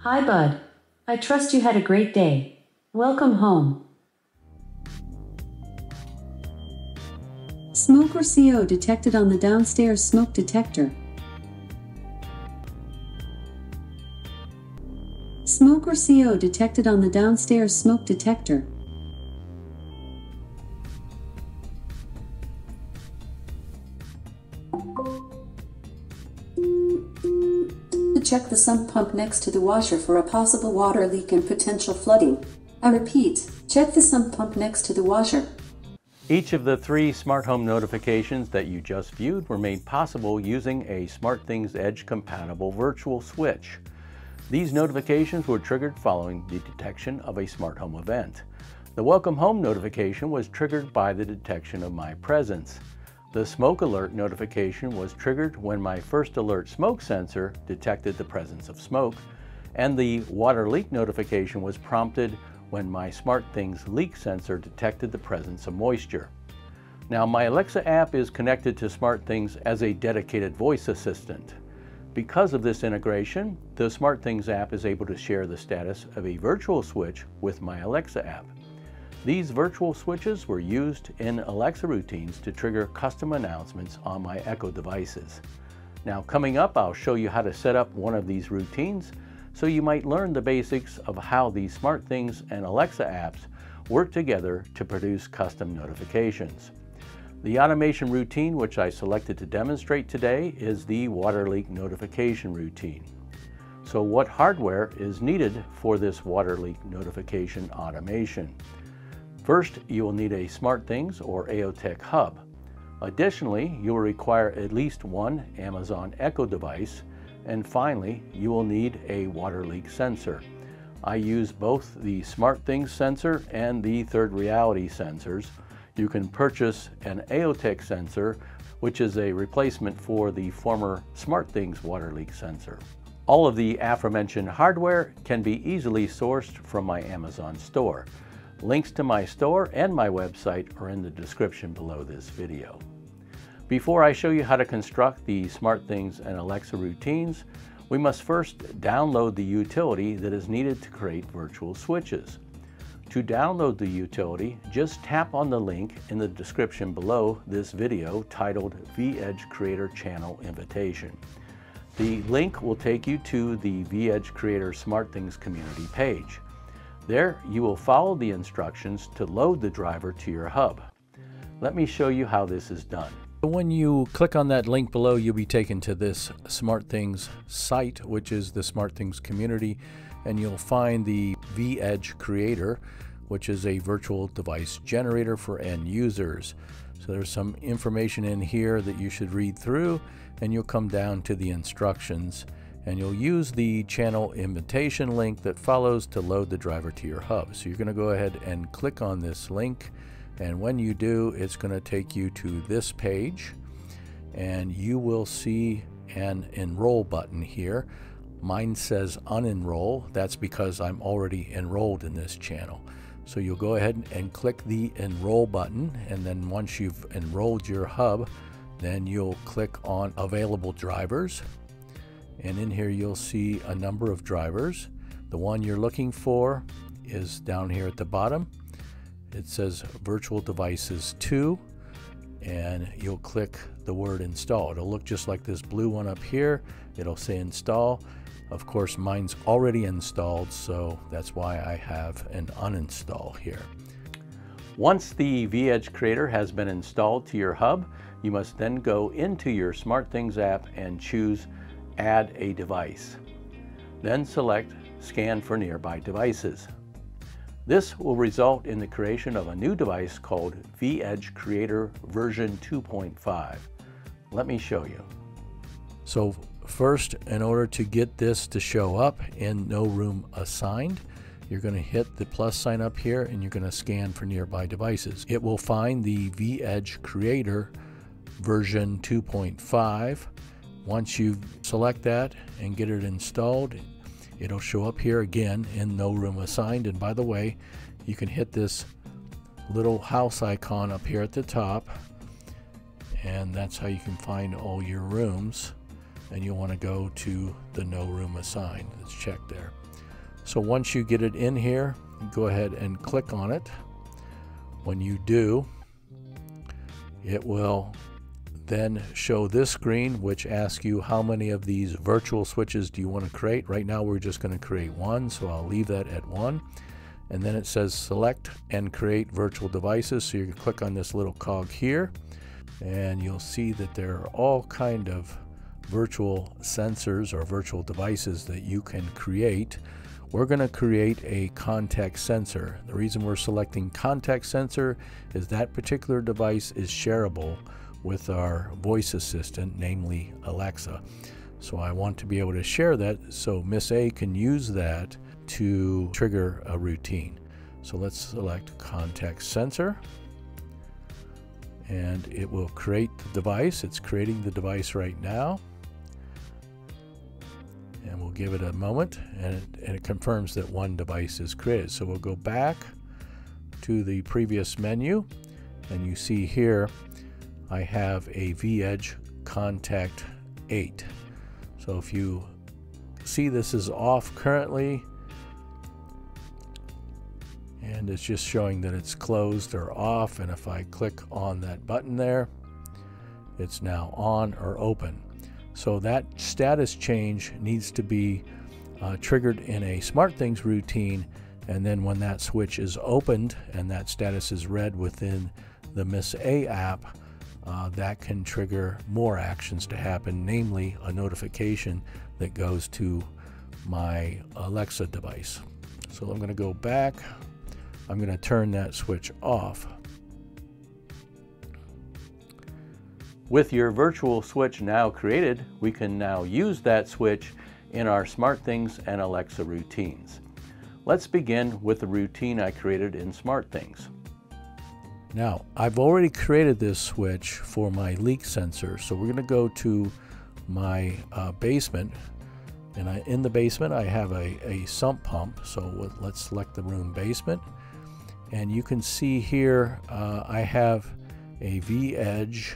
Hi, bud. I trust you had a great day. Welcome home. Smoke or CO detected on the downstairs smoke detector. Smoke or CO detected on the downstairs smoke detector. Check the sump pump next to the washer for a possible water leak and potential flooding. I repeat, check the sump pump next to the washer. Each of the 3 smart home notifications that you just viewed were made possible using a SmartThings Edge compatible virtual switch. These notifications were triggered following the detection of a smart home event. The Welcome Home notification was triggered by the detection of my presence. The smoke alert notification was triggered when my first alert smoke sensor detected the presence of smoke, and the water leak notification was prompted when my SmartThings leak sensor detected the presence of moisture. Now, my Alexa app is connected to SmartThings as a dedicated voice assistant. Because of this integration, the SmartThings app is able to share the status of a virtual switch with my Alexa app. These virtual switches were used in Alexa routines to trigger custom announcements on my Echo devices. Now, coming up, I'll show you how to set up one of these routines so you might learn the basics of how the SmartThings and Alexa apps work together to produce custom notifications. The automation routine which I selected to demonstrate today is the water leak notification routine. So what hardware is needed for this water leak notification automation? First, you will need a SmartThings or AOTech hub. Additionally, you will require at least one Amazon Echo device. And finally, you will need a water leak sensor. I use both the SmartThings sensor and the Third Reality sensors. You can purchase an AOTech sensor, which is a replacement for the former SmartThings water leak sensor. All of the aforementioned hardware can be easily sourced from my Amazon store. Links to my store and my website are in the description below this video. Before I show you how to construct the SmartThings and Alexa routines, we must first download the utility that is needed to create virtual switches. To download the utility, just tap on the link in the description below this video titled vEdge Creator Channel Invitation. The link will take you to the vEdge Creator SmartThings community page. There, you will follow the instructions to load the driver to your hub. Let me show you how this is done. When you click on that link below, you'll be taken to this SmartThings site, which is the SmartThings community, and you'll find the vEdge Creator, which is a virtual device generator for end users. So there's some information in here that you should read through, and you'll come down to the instructions, and you'll use the channel invitation link that follows to load the driver to your hub. So you're going to go ahead and click on this link, and when you do, it's going to take you to this page, and you will see an enroll button here. Mine says unenroll. That's because I'm already enrolled in this channel. So you'll go ahead and click the enroll button, and then once you've enrolled your hub, then you'll click on available drivers. And in here you'll see a number of drivers. The one you're looking for is down here at the bottom. It says Virtual Devices 2, and you'll click the word install. It'll look just like this blue one up here. It'll say install. Of course, mine's already installed, so that's why I have an uninstall here. Once the vEdge Creator has been installed to your hub, you must then go into your SmartThings app and choose Add a Device. Then select Scan for Nearby Devices. This will result in the creation of a new device called vEdge Creator version 2.5. Let me show you. So first, in order to get this to show up in No Room Assigned, you're going to hit the plus sign up here and you're going to scan for nearby devices. It will find the vEdge Creator version 2.5. Once you select that and get it installed, it'll show up here again in No Room Assigned. And by the way, you can hit this little house icon up here at the top, and that's how you can find all your rooms. And you'll want to go to the No Room Assigned. It's checked there. So once you get it in here, go ahead and click on it. When you do, it will then show this screen, which asks you how many of these virtual switches do you want to create. Right now we're just going to create one, so I'll leave that at one. And then it says select and create virtual devices. So you can click on this little cog here, and you'll see that there are all kind of virtual sensors or virtual devices that you can create. We're going to create a contact sensor. The reason we're selecting contact sensor is that particular device is shareable with our voice assistant, namely Alexa. So I want to be able to share that so Miss A can use that to trigger a routine. So let's select contact sensor, and it will create the device. It's creating the device right now, and we'll give it a moment, and it confirms that one device is created. So we'll go back to the previous menu, and you see here I have a vEdge Contact 8. So if you see, this is off currently, and it's just showing that it's closed or off, and if I click on that button there, it's now on or open. So that status change needs to be triggered in a SmartThings routine, and then when that switch is opened and that status is read within the Miss A app, that can trigger more actions to happen, namely a notification that goes to my Alexa device. So I'm going to go back. I'm going to turn that switch off. With your virtual switch now created, we can now use that switch in our SmartThings and Alexa routines. Let's begin with the routine I created in SmartThings. Now, I've already created this switch for my leak sensor, so we're going to go to my basement, and in the basement I have a sump pump, so let's select the room basement, and you can see here I have a vEdge.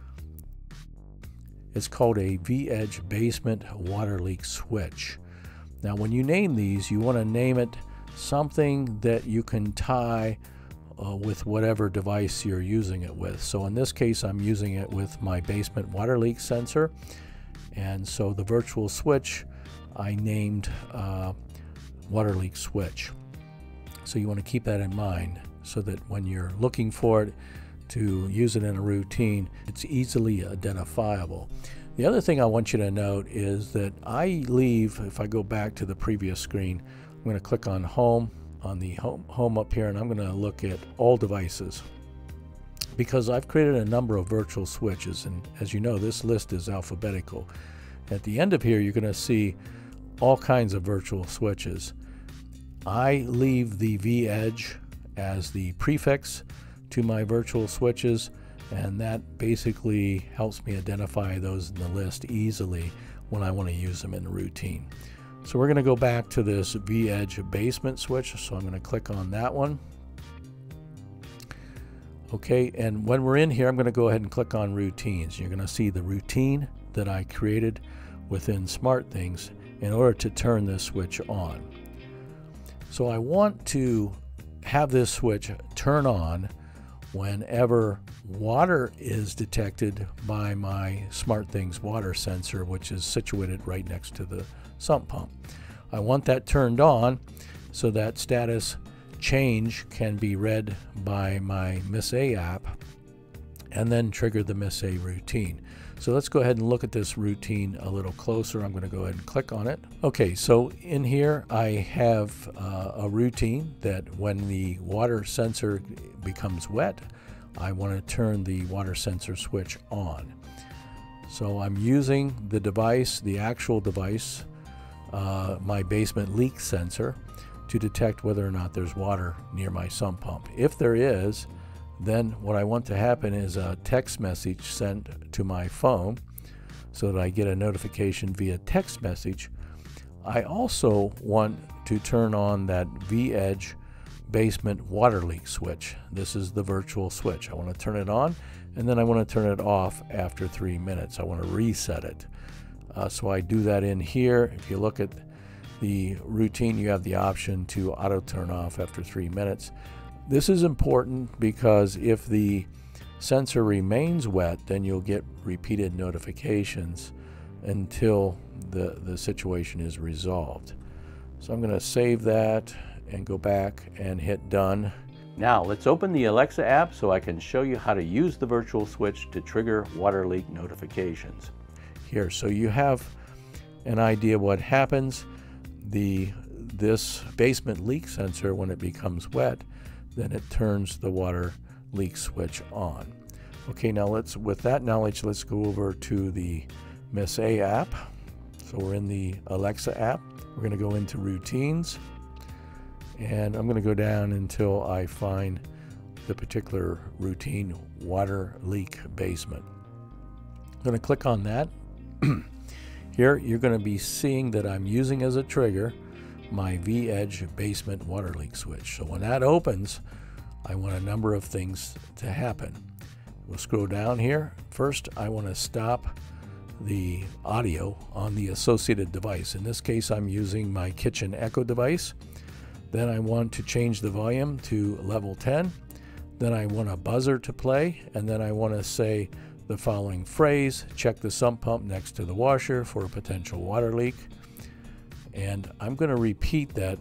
It's called a vEdge basement water leak switch. Now when you name these, you want to name it something that you can tie with whatever device you're using it with. So in this case I'm using it with my basement water leak sensor, and so the virtual switch I named water leak switch. So you want to keep that in mind so that when you're looking for it to use it in a routine, it's easily identifiable. The other thing I want you to note is that I leave, if I go back to the previous screen, I'm going to click on home, on the home up here, and I'm going to look at all devices, because I've created a number of virtual switches, and as you know, this list is alphabetical. At the end of here you're going to see all kinds of virtual switches. I leave the vEdge as the prefix to my virtual switches, and that basically helps me identify those in the list easily when I want to use them in a routine. So we're going to go back to this vEdge basement switch, so I'm going to click on that one. Okay, and when we're in here I'm going to go ahead and click on routines. You're going to see the routine that I created within SmartThings in order to turn this switch on. So I want to have this switch turn on whenever water is detected by my SmartThings water sensor, which is situated right next to the sump pump. I want that turned on so that status change can be read by my Miss A app and then trigger the Miss A routine. So let's go ahead and look at this routine a little closer. I'm going to go ahead and click on it. Okay, so in here I have a routine that when the water sensor becomes wet, I want to turn the water sensor switch on. So I'm using the device, the actual device, my basement leak sensor, to detect whether or not there's water near my sump pump. If there is, then what I want to happen is a text message sent to my phone so that I get a notification via text message. I also want to turn on that vEdge basement water leak switch. This is the virtual switch. I want to turn it on, and then I want to turn it off after 3 minutes. I want to reset it. So I do that in here. If you look at the routine, you have the option to auto turn off after 3 minutes. This is important because if the sensor remains wet, then you'll get repeated notifications until the situation is resolved. So I'm going to save that and go back and hit done. Now let's open the Alexa app so I can show you how to use the virtual switch to trigger water leak notifications. Here, so you have an idea what happens. This basement leak sensor, when it becomes wet, then it turns the water leak switch on. Okay, now with that knowledge, let's go over to the Miss A app. So we're in the Alexa app. We're going to go into routines, and I'm going to go down until I find the particular routine, water leak basement. I'm going to click on that. Here you're going to be seeing that I'm using as a trigger my vEdge basement water leak switch. So when that opens, I want a number of things to happen. We'll scroll down here. First, I want to stop the audio on the associated device. In this case, I'm using my kitchen Echo device. Then I want to change the volume to level 10. Then I want a buzzer to play, and then I want to say the following phrase: check the sump pump next to the washer for a potential water leak. And I'm going to repeat that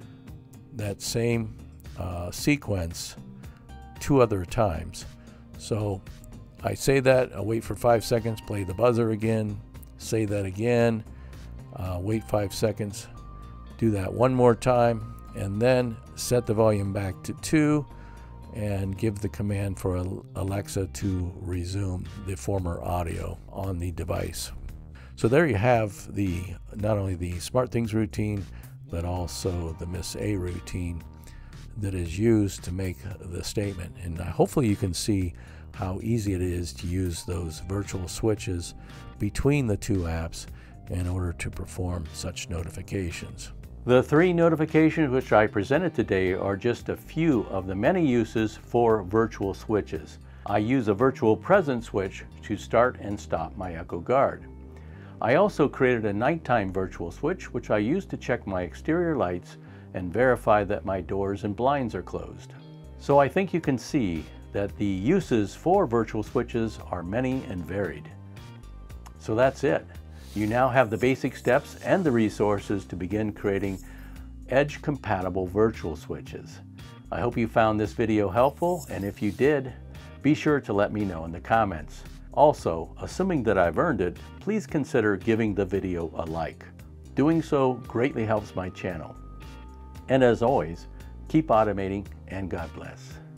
same sequence 2 other times. So I say that, I wait for 5 seconds, play the buzzer again, say that again, wait 5 seconds, do that 1 more time, and then set the volume back to 2 and give the command for Alexa to resume the former audio on the device. So there you have not only the SmartThings routine, but also the Miss A routine that is used to make the statement. And hopefully you can see how easy it is to use those virtual switches between the 2 apps in order to perform such notifications. The 3 notifications which I presented today are just a few of the many uses for virtual switches. I use a virtual presence switch to start and stop my Echo Guard. I also created a nighttime virtual switch which I use to check my exterior lights and verify that my doors and blinds are closed. So I think you can see that the uses for virtual switches are many and varied. So that's it. You now have the basic steps and the resources to begin creating Edge-compatible virtual switches. I hope you found this video helpful, and if you did, be sure to let me know in the comments. Also, assuming that I've earned it, please consider giving the video a like. Doing so greatly helps my channel. And as always, keep automating, and God bless.